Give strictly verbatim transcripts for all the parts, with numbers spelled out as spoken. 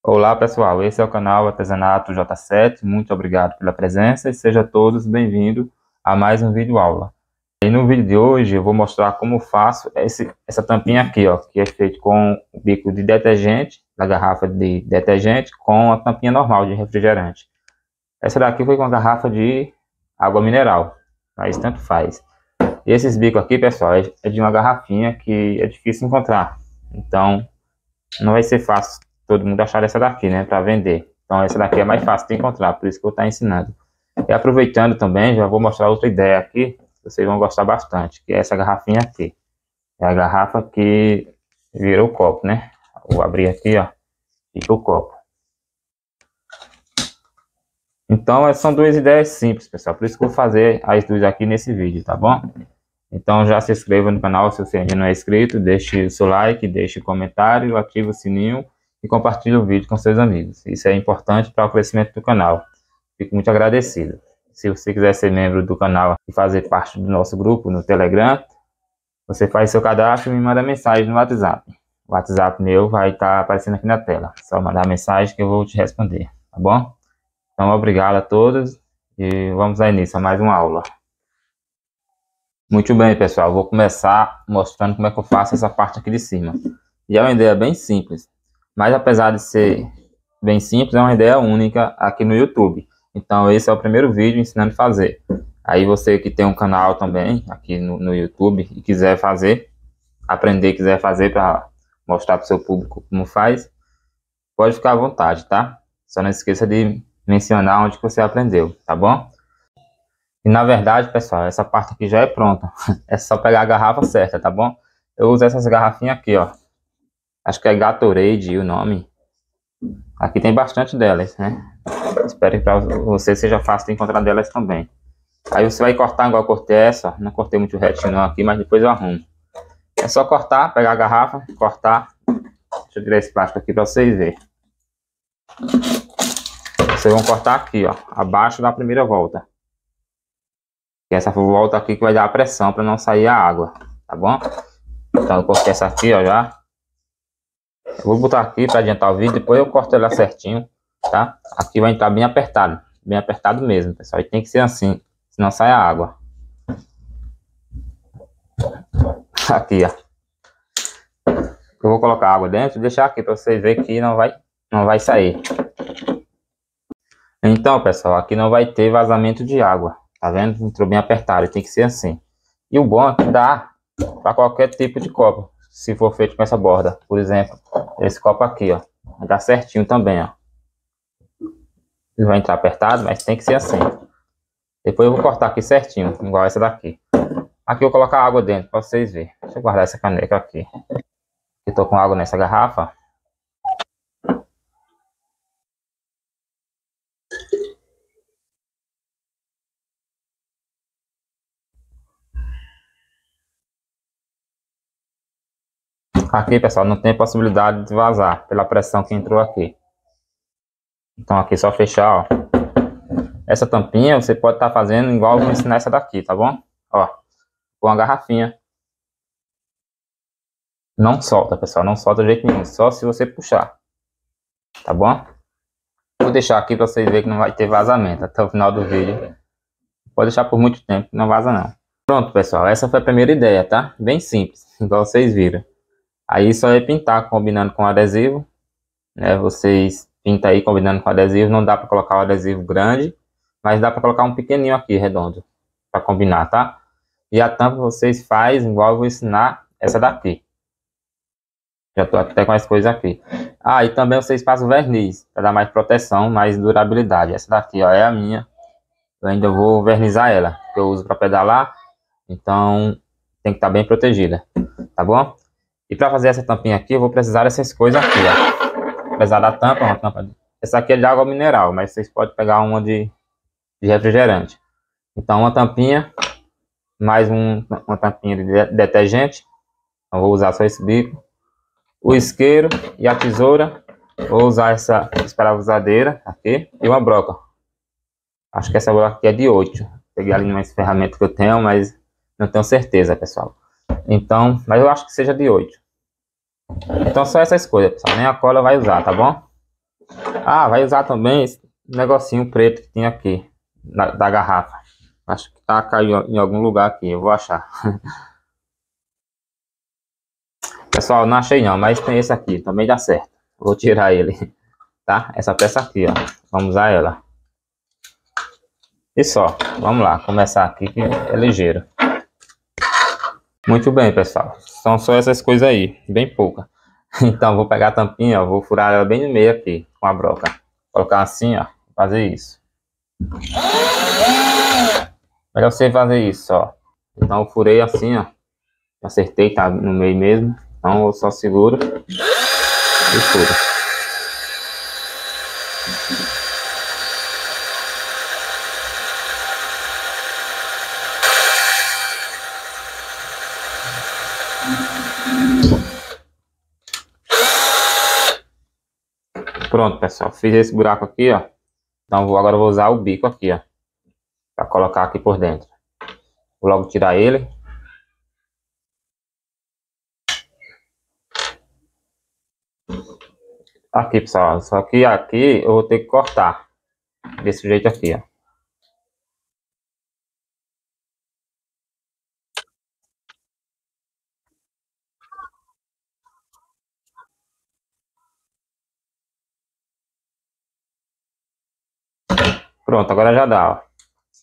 Olá pessoal, esse é o canal Artesanato J sete, muito obrigado pela presença e sejam todos bem-vindos a mais um vídeo aula. E no vídeo de hoje eu vou mostrar como faço esse, essa tampinha aqui, ó, que é feito com o bico de detergente, da garrafa de detergente, com a tampinha normal de refrigerante. Essa daqui foi com a garrafa de água mineral, mas tanto faz. E esses bicos aqui, pessoal, é de uma garrafinha que é difícil encontrar, então não vai ser fácil todo mundo achar essa daqui, né, para vender. Então essa daqui é mais fácil de encontrar, por isso que eu estou ensinando. E aproveitando também, já vou mostrar outra ideia aqui, vocês vão gostar bastante, que é essa garrafinha aqui. É a garrafa que virou o copo, né? Vou abrir aqui, ó, fica o copo. Então são duas ideias simples, pessoal, por isso que eu vou fazer as duas aqui nesse vídeo, tá bom? Então já se inscreva no canal se você ainda não é inscrito, deixe o seu like, deixe o comentário, ative o sininho e compartilhe o vídeo com seus amigos. Isso é importante para o crescimento do canal. Fico muito agradecido. Se você quiser ser membro do canal e fazer parte do nosso grupo no Telegram, você faz seu cadastro e me manda mensagem no WhatsApp. O WhatsApp meu vai estar aparecendo aqui na tela. Só mandar mensagem que eu vou te responder, tá bom? Então obrigado a todos e vamos dar início a mais uma aula. Muito bem, pessoal, vou começar mostrando como é que eu faço essa parte aqui de cima. E é uma ideia bem simples, mas apesar de ser bem simples, é uma ideia única aqui no YouTube. Então esse é o primeiro vídeo ensinando a fazer. Aí você que tem um canal também aqui no, no YouTube e quiser fazer, aprender, quiser fazer para mostrar para o seu público como faz, pode ficar à vontade, tá? Só não esqueça de mencionar onde que você aprendeu, tá bom? E na verdade, pessoal, essa parte aqui já é pronta. É só pegar a garrafa certa, tá bom? Eu uso essas garrafinhas aqui, ó. Acho que é Gatorade o nome. Aqui tem bastante delas, né? Espero que para você seja fácil de encontrar delas também. Aí você vai cortar igual eu cortei essa. Não cortei muito retinho não aqui, mas depois eu arrumo. É só cortar, pegar a garrafa, cortar. Deixa eu tirar esse plástico aqui para vocês verem. Vocês vão cortar aqui, ó, abaixo da primeira volta. E essa volta aqui que vai dar a pressão para não sair a água, tá bom? Então eu cortei essa aqui, ó, já. Eu vou botar aqui para adiantar o vídeo, depois eu corto ela certinho, tá? Aqui vai entrar bem apertado, bem apertado mesmo, pessoal. E tem que ser assim, senão sai a água. Aqui, ó. Eu vou colocar água dentro e deixar aqui para vocês verem que não vai, não vai sair. Então, pessoal, aqui não vai ter vazamento de água. Tá vendo? Entrou bem apertado, tem que ser assim. E o bom é que dá para qualquer tipo de copo, se for feito com essa borda. Por exemplo, esse copo aqui, ó. Vai dar certinho também, ó. Ele vai entrar apertado, mas tem que ser assim. Depois eu vou cortar aqui certinho, igual essa daqui. Aqui eu vou colocar água dentro, para vocês verem. Deixa eu guardar essa caneca aqui. Eu tô com água nessa garrafa. Aqui, pessoal, não tem possibilidade de vazar pela pressão que entrou aqui. Então aqui é só fechar, ó. Essa tampinha você pode estar tá fazendo igual eu vou ensinar essa daqui, tá bom? Ó, com a garrafinha. Não solta, pessoal, não solta de jeito nenhum, só se você puxar. Tá bom? Vou deixar aqui para vocês verem que não vai ter vazamento até o final do vídeo. Pode deixar por muito tempo, não vaza não. Pronto, pessoal, essa foi a primeira ideia, tá? Bem simples, igual vocês viram. Aí só é pintar combinando com adesivo, né? Vocês pintam aí combinando com adesivo, não dá para colocar o adesivo grande, mas dá para colocar um pequenininho aqui, redondo, para combinar, tá? E a tampa vocês fazem igual eu vou ensinar essa daqui. Já tô até com as coisas aqui. Ah, e também vocês passam verniz, para dar mais proteção, mais durabilidade. Essa daqui, ó, é a minha. Eu ainda vou vernizar ela, que eu uso para pedalar, então tem que estar bem protegida, tá bom? E para fazer essa tampinha aqui, eu vou precisar dessas coisas aqui, ó. Apesar da tampa, uma tampa... Essa aqui é de água mineral, mas vocês podem pegar uma de, de refrigerante. Então, uma tampinha, mais um, uma tampinha de detergente. Eu vou usar só esse bico. O isqueiro e a tesoura. Vou usar essa esparafusadeira aqui. E uma broca. Acho que essa broca aqui é de oito. Peguei ali umas ferramentas que eu tenho, mas não tenho certeza, pessoal. Então, mas eu acho que seja de oito. Então só essas coisas, pessoal. Nem a cola vai usar, tá bom? Ah, vai usar também esse negocinho preto que tinha aqui, na, da garrafa. Acho que tá caiu em algum lugar aqui, eu vou achar. Pessoal, não achei não, mas tem esse aqui, também dá certo. Vou tirar ele, tá? Essa peça aqui, ó. Vamos usar ela. E só, vamos lá, começar aqui que é ligeiro. Muito bem, pessoal. São só essas coisas aí, bem pouca. Então, vou pegar a tampinha, ó, vou furar ela bem no meio aqui, com a broca. Colocar assim, ó, fazer isso. Melhor você fazer isso, ó. Então, eu furei assim, ó. Acertei, tá no meio mesmo. Então, eu só seguro e furo. Pronto, pessoal. Fiz esse buraco aqui, ó. Então, vou, agora eu vou usar o bico aqui, ó. Pra colocar aqui por dentro. Vou logo tirar ele. Aqui, pessoal. Só que aqui eu vou ter que cortar. Desse jeito aqui, ó. Pronto, agora já dá, ó.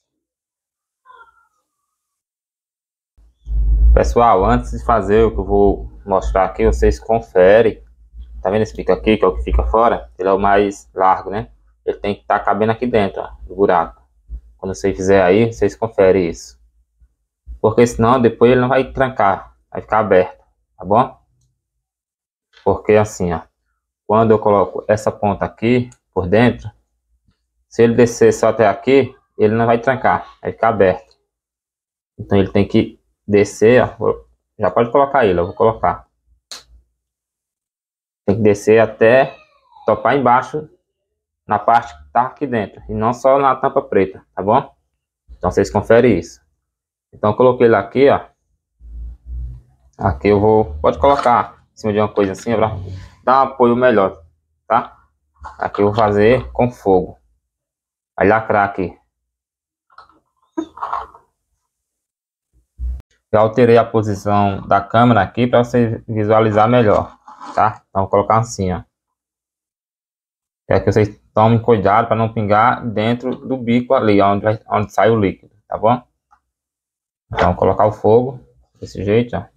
Pessoal, antes de fazer o que eu vou mostrar aqui, vocês conferem. Tá vendo esse bico aqui, que é o que fica fora? Ele é o mais largo, né? Ele tem que estar tá cabendo aqui dentro, ó, do buraco. Quando vocês fizer aí, vocês conferem isso. Porque senão depois ele não vai trancar, vai ficar aberto, tá bom? Porque assim, ó, quando eu coloco essa ponta aqui por dentro, se ele descer só até aqui, ele não vai trancar, vai ficar aberto. Então ele tem que descer, ó, já pode colocar ele, eu vou colocar. Tem que descer até topar embaixo, na parte que tá aqui dentro, e não só na tampa preta, tá bom? Então vocês conferem isso. Então eu coloquei ele aqui, ó. Aqui eu vou, pode colocar em cima de uma coisa assim, pra dar um apoio melhor, tá? Aqui eu vou fazer com fogo. Vai lacrar aqui. Eu alterei a posição da câmera aqui para você visualizar melhor, tá? Então vou colocar assim, ó. É que vocês tomem cuidado para não pingar dentro do bico ali, onde, vai, onde sai o líquido, tá bom? Então vou colocar o fogo desse jeito, ó.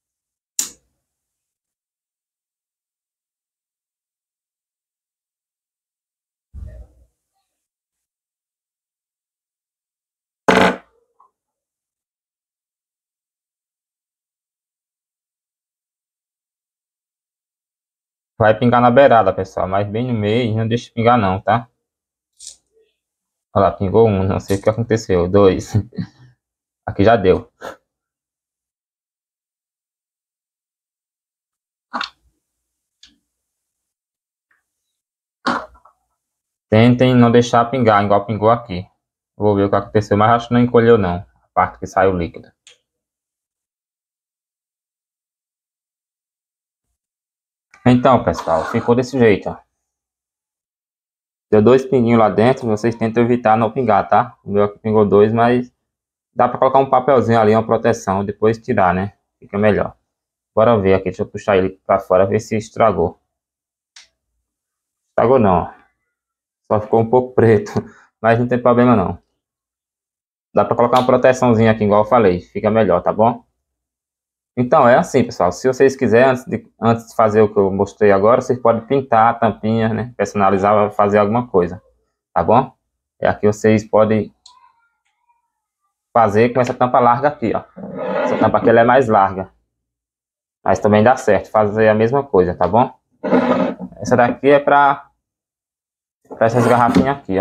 Vai pingar na beirada, pessoal, mas bem no meio, não deixa pingar não, tá? Olha lá, pingou um, não sei o que aconteceu, dois. Aqui já deu. Tentem não deixar pingar, igual pingou aqui. Vou ver o que aconteceu, mas acho que não encolheu não, a parte que saiu líquido. Então, pessoal, ficou desse jeito, ó. Deu dois pinguinhos lá dentro, vocês tentam evitar não pingar, tá? O meu aqui pingou dois, mas dá pra colocar um papelzinho ali, uma proteção, depois tirar, né? Fica melhor. Bora ver aqui, deixa eu puxar ele pra fora, ver se estragou. Estragou não, ó. Só ficou um pouco preto, mas não tem problema não. Dá pra colocar uma proteçãozinha aqui, igual eu falei, fica melhor, tá bom? Então, é assim, pessoal, se vocês quiserem, antes de, antes de fazer o que eu mostrei agora, vocês podem pintar a tampinha, né? Personalizar, fazer alguma coisa, tá bom? É aqui vocês podem fazer com essa tampa larga aqui, ó. Essa tampa aqui ela é mais larga, mas também dá certo fazer a mesma coisa, tá bom? Essa daqui é para essas garrafinhas aqui, ó.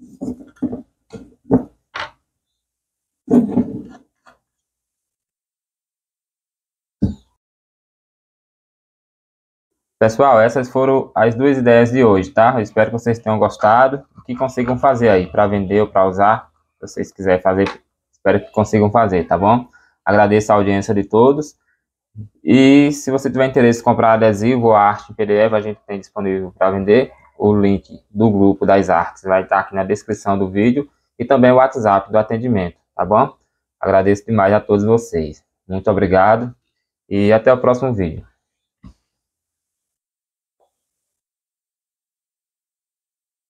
Pessoal, essas foram as duas ideias de hoje, tá? Eu espero que vocês tenham gostado e que consigam fazer aí para vender ou para usar. Se vocês quiserem fazer, espero que consigam fazer, tá bom? Agradeço a audiência de todos. E se você tiver interesse em comprar adesivo ou arte em P D F, a gente tem disponível para vender. o link do grupo das artes vai estar aqui na descrição do vídeo e também o WhatsApp do atendimento, tá bom? Agradeço demais a todos vocês. Muito obrigado e até o próximo vídeo.